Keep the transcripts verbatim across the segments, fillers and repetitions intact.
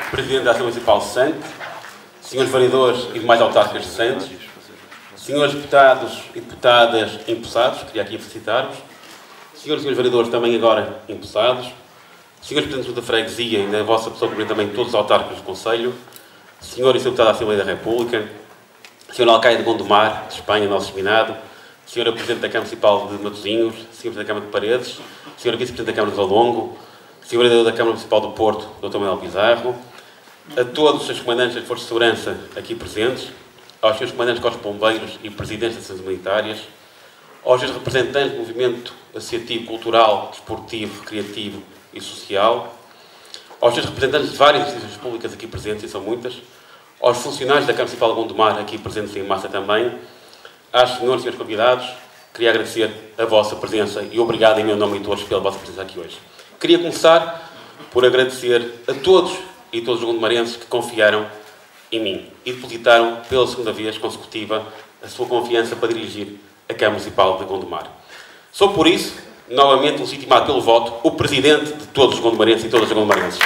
Presidente da Assembleia Municipal de Sante, senhores vereadores e demais autarcas de Santos, senhores deputados e deputadas empossados, queria aqui felicitar-vos, senhores e senhores vereadores também agora empossados, senhores presidentes da freguesia e na vossa pessoa também todos os autarcas do Conselho, senhor e senhor deputado da Assembleia da República, senhor alcaide de Gondomar, de Espanha, nosso eliminado, senhora Presidente da Câmara Municipal de Matosinhos, senhor Presidente da Câmara de Paredes, senhora Vice-Presidente da Câmara de Valongo, senhor Vereador da Câmara Municipal do Porto, doutor Manuel Pizarro, a todos os comandantes das Forças de Segurança aqui presentes, aos seus comandantes de Corpos de Bombeiros e presidentes das Associações Militares, aos seus representantes do movimento associativo, cultural, desportivo, recreativo e social, aos seus representantes de várias instituições públicas aqui presentes, e são muitas, aos funcionários da Câmara Municipal de Gondomar, aqui presentes em massa também, às senhoras e senhores convidados, queria agradecer a vossa presença e obrigado em meu nome e todos pela vossa presença aqui hoje. Queria começar por agradecer a todos e todos os gondomarenses que confiaram em mim e depositaram pela segunda vez consecutiva a sua confiança para dirigir a Câmara Municipal de Gondomar. Sou por isso, novamente legitimado pelo voto, o Presidente de todos os gondomarenses e todas as gondomarenses.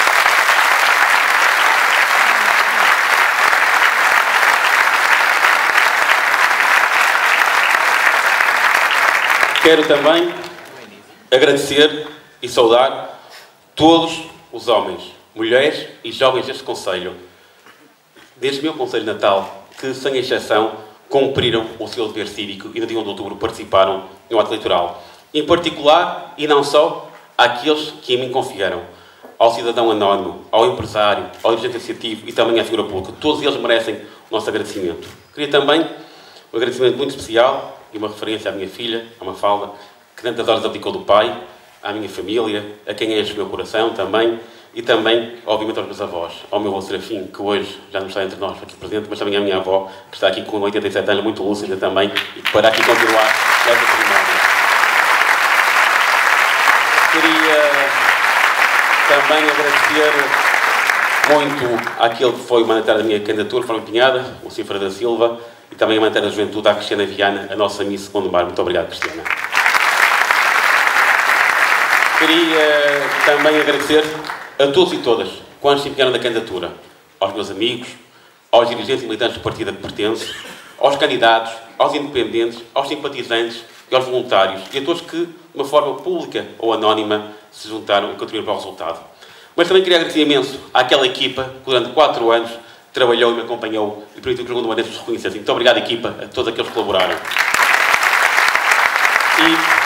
Quero também agradecer e saudar todos os homens, mulheres e jovens deste Conselho, deste meu Conselho Natal, que, sem exceção, cumpriram o seu dever cívico e no dia um de outubro participaram no ato eleitoral. Em particular, e não só, àqueles que em mim confiaram, ao cidadão anónimo, ao empresário, ao dirigente associativo e também à figura pública. Todos eles merecem o nosso agradecimento. Queria também um agradecimento muito especial e uma referência à minha filha, à Mafalda, que tantas horas abdicou do pai, à minha família, a quem enche o meu coração também, e também, obviamente, aos meus avós, ao meu avô Serafim, que hoje já não está entre nós aqui presente, mas também à minha avó, que está aqui com oitenta e sete anos, muito lúcida também, e que para aqui continuar essa cerimónia. Queria também agradecer muito àquele que foi o mandatário da minha candidatura, Fernando Pinhada, o Cifra da Silva, e também a mandatária da Juventude, a Cristiana Viana, a nossa Miss Gondomar. Muito obrigado, Cristiana. Queria também agradecer a todos e todas quantos se empenharam na candidatura, aos meus amigos, aos dirigentes e militantes do partido a que pertenço, aos candidatos, aos independentes, aos simpatizantes e aos voluntários, e a todos que, de uma forma pública ou anónima, se juntaram e contribuíram para o resultado. Mas também queria agradecer imenso àquela equipa que durante quatro anos trabalhou e me acompanhou e permitiu que os gondomarenses os reconhecessem. Muito obrigado, equipa, a todos aqueles que colaboraram. E...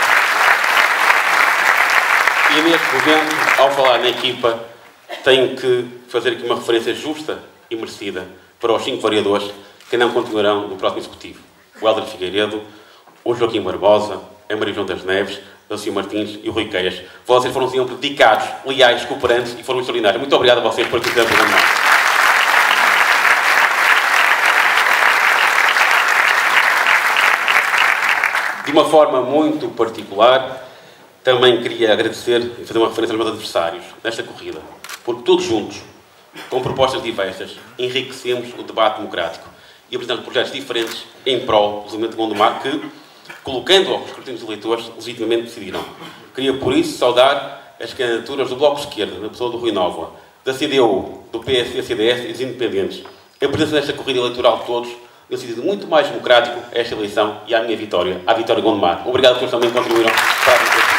E neste momento, ao falar na equipa, tenho que fazer aqui uma referência justa e merecida para os cinco vereadores que não continuarão no próximo Executivo. O Hélder Figueiredo, o Joaquim Barbosa, a Maria João das Neves, o Lucio Martins e o Rui Queias. Vocês foram sempre dedicados, leais, cooperantes e foram extraordinários. Muito obrigado a vocês por aqui ter programado. De uma forma muito particular, também queria agradecer e fazer uma referência aos meus adversários nesta corrida, porque todos juntos, com propostas diversas, enriquecemos o debate democrático e apresentamos projetos diferentes em prol do desenvolvimento de Gondomar que, colocando aos escrutínios dos eleitores, legitimamente decidiram. Queria, por isso, saudar as candidaturas do Bloco de Esquerda, na pessoa do Rui Nóvoa, da C D U, do P S D, C D S e dos independentes. A presença nesta corrida eleitoral de todos deu sentido muito mais democrático a esta eleição e à minha vitória, à vitória de Gondomar. Obrigado a todos que também contribuíram para a vitória.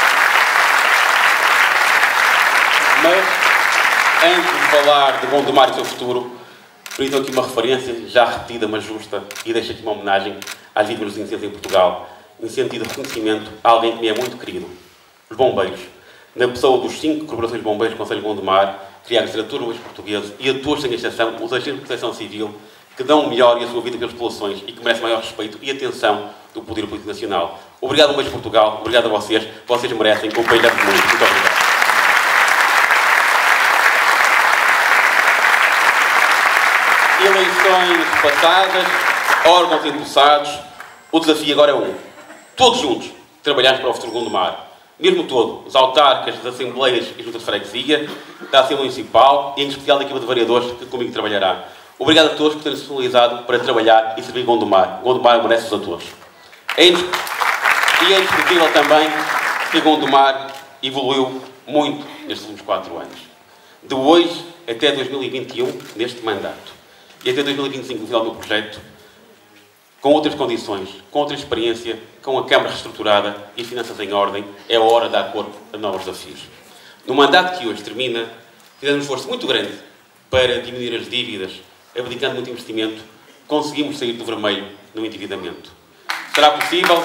Mas, antes de falar de Gondomar e do seu futuro, permitam aqui uma referência, já repetida, mas justa, e deixo aqui uma homenagem às vítimas dos incêndios em Portugal, em sentido de reconhecimento a alguém que me é muito querido, os bombeiros. Na pessoa dos cinco corporações de bombeiros do Conselho de Gondomar, queria agradecer a todos os portugueses e a todos, sem exceção, os agentes de proteção civil, que dão o melhor e a sua vida pelas populações e que merecem maior respeito e atenção do Poder Político Nacional. Obrigado, Bombeiros de Portugal, obrigado a vocês, vocês merecem, companheiros muito. Muito obrigado. Eleições passadas, órgãos impulsados, o desafio agora é um. Todos juntos trabalharmos para o futuro de Gondomar. Mesmo todo, os autarcas das Assembleias e Juntas de Freguesia, da Assembleia Municipal e em especial da equipa de vereadores que comigo trabalhará. Obrigado a todos por terem se disponibilizado para trabalhar e servir Gondomar. Gondomar merece-os a todos. É indis... E é indiscutível também que Gondomar evoluiu muito nestes últimos quatro anos. de hoje até dois mil e vinte e um, neste mandato, e até dois mil e vinte e cinco, no final do meu projeto, com outras condições, com outra experiência, com a Câmara reestruturada e as finanças em ordem, é a hora de dar corpo a novos desafios. No mandato que hoje termina, fizemos um esforço muito grande para diminuir as dívidas, abdicando muito investimento, conseguimos sair do vermelho no endividamento. Será possível?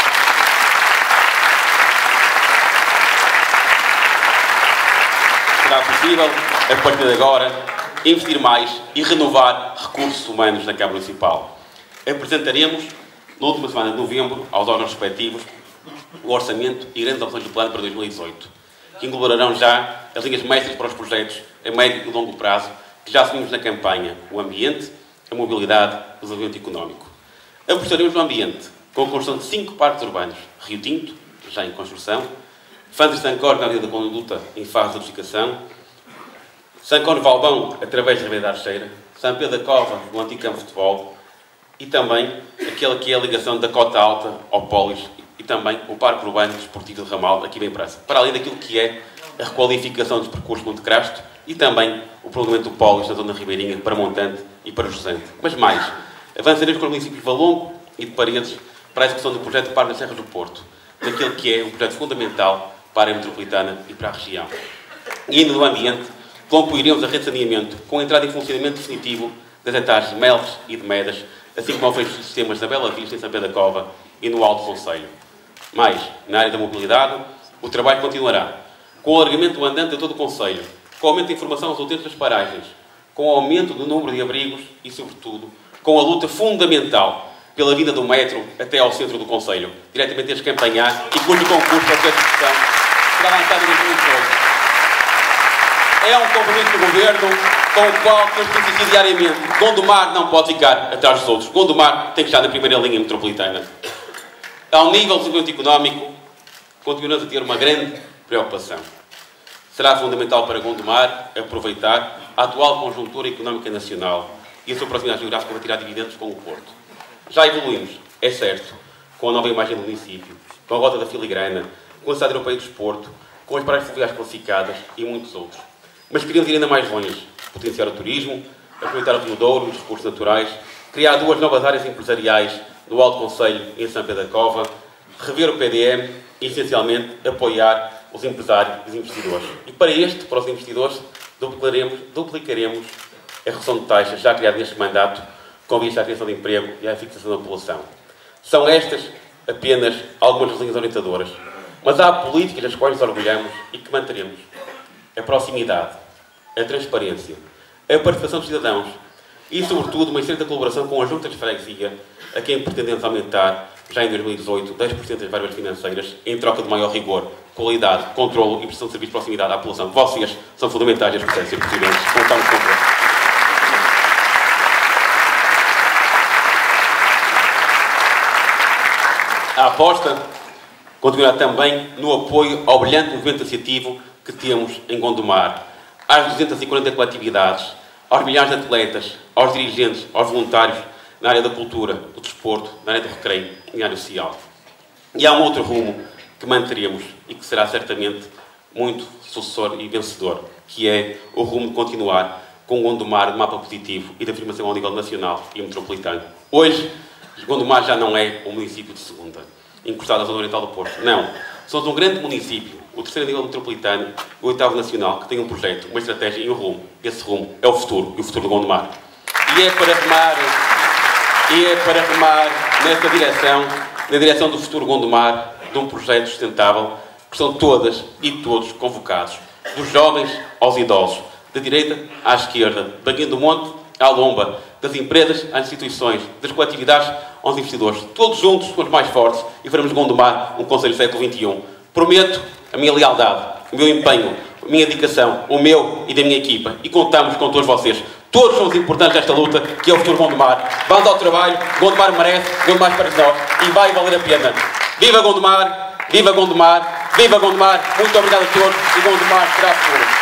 Será possível, a partir de agora, investir mais e renovar recursos humanos na Câmara Municipal. Apresentaremos, na última semana de novembro, aos órgãos respectivos, o orçamento e grandes opções do plano para dois mil e dezoito, que englobarão já as linhas mestras para os projetos a médio e longo prazo que já assumimos na campanha: o ambiente, a mobilidade, o desenvolvimento económico. Apostaremos no ambiente, com a construção de cinco parques urbanos: Rio Tinto, já em construção, Fantas de Sancor, na área da Conduta, em fase de edificação, Sancor Valbão, através da Ribeira da Archeira, São Pedro da Cova, no antigo campo de futebol, e também aquela que é a ligação da Cota Alta ao Pólis, e também o Parque Urbano Desportivo de Ramal, aqui bem próximo. Para além daquilo que é a requalificação dos percursos de Monte Crasto e também o prolongamento do Pólis na zona ribeirinha para Montante e para Jusante. Mas mais, avançaremos com os municípios de Valongo e de Paredes para a execução do projeto Parque das Serras do Porto, daquilo que é um projeto fundamental para a metropolitana e para a região. E ainda no ambiente, concluiremos a rede de saneamento com a entrada em funcionamento definitivo das etares de Melres e de Medas, assim como aos sistemas da Bela Vista, em São Pedro da Cova e no Alto Conselho. Mais, na área da mobilidade, o trabalho continuará, com o alargamento do andante a todo o Conselho, com o aumento da informação aos utentes das paragens, com o aumento do número de abrigos e, sobretudo, com a luta fundamental pela vinda do metro até ao centro do Conselho, diretamente desde Campanhar, e cujo concurso para esta discussão será lançado em dois mil e dezoito. É um compromisso do Governo com o qual temos que insistir diariamente. Gondomar não pode ficar atrás dos outros. Gondomar tem que estar na primeira linha metropolitana. Ao nível do desenvolvimento económico, continuamos a ter uma grande preocupação. Será fundamental para Gondomar aproveitar a atual conjuntura económica nacional e a sua proximidade geográfica para tirar dividendos com o Porto. Já evoluímos, é certo, com a nova imagem do município, com a Rota da Filigrana, com a Cidade Europeia do Desporto, com as praias fluviais classificadas e muitos outros. Mas queríamos ir ainda mais longe, potenciar o turismo, aproveitar o Rio Douro e os recursos naturais, criar duas novas áreas empresariais no Alto Conselho e em São Pedro da Cova, rever o P D M e, essencialmente, apoiar os empresários e os investidores. E para este, para os investidores, duplicaremos, duplicaremos a redução de taxas já criada neste mandato, com vista à criação de emprego e à fixação da população. São estas apenas algumas das linhas orientadoras, mas há políticas das quais nos orgulhamos e que manteremos: a proximidade, a transparência, a participação dos cidadãos e, sobretudo, uma estreita colaboração com as juntas de freguesia, a quem pretendemos aumentar, já em dois mil e dezoito, dez por cento das verbas financeiras, em troca de maior rigor, qualidade, controlo e prestação de serviço de proximidade à população. Vocês são fundamentais neste processo, senhor Presidente. Contamos com vocês. A aposta continuará também no apoio ao brilhante movimento associativo que temos em Gondomar, às duzentas e quarenta coletividades, aos milhares de atletas, aos dirigentes, aos voluntários na área da cultura, do desporto, na área do recreio e na área social. E há um outro rumo que manteremos e que será certamente muito sucessor e vencedor, que é o rumo de continuar com o Gondomar de mapa positivo e de afirmação ao nível nacional e metropolitano. Hoje, Gondomar já não é um município de segunda, encostado à zona oriental do Porto. Não. Somos um grande município, o terceiro nível metropolitano, o oitavo nacional, que tem um projeto, uma estratégia e um rumo. Esse rumo é o futuro, e o futuro do Gondomar. E é para remar, e é para remar nessa direção, na direção do futuro Gondomar, de um projeto sustentável, que são todas e todos convocados, dos jovens aos idosos, da direita à esquerda, da Baguinha do Monte à Lomba, das empresas às instituições, das coletividades aos investidores, todos juntos, os mais fortes, e faremos de Gondomar um Conselho do século vinte e um. Prometo a minha lealdade, o meu empenho, a minha dedicação, o meu e da minha equipa, e contamos com todos vocês. Todos somos importantes nesta luta, que é o futuro Gondomar. Vamos ao trabalho, Gondomar merece, Gondomar para nós, e vai valer a pena. Viva Gondomar, viva Gondomar, viva Gondomar, muito obrigado a todos, e Gondomar será futuro.